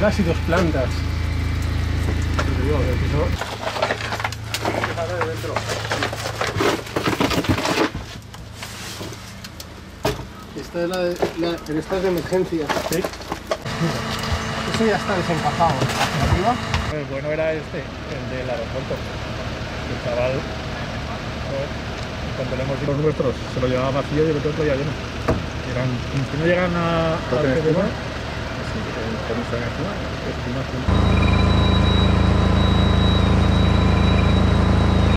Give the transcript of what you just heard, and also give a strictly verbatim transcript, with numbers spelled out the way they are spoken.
vigas y dos plantas. Te digo, el piso... Fíjate de dentro. Esta es la de, la, pero esta es de emergencia. Sí. Eso ya está desencajado. ¿Hacia arriba? El bueno era este, el del aeropuerto. El chaval, joder, cuando le hemos dicho los nuestros, se lo llevaba vacío y el otro traía lleno. Eran, que no llegan a... ¿Por qué encima? Sí, con esa encima, encima.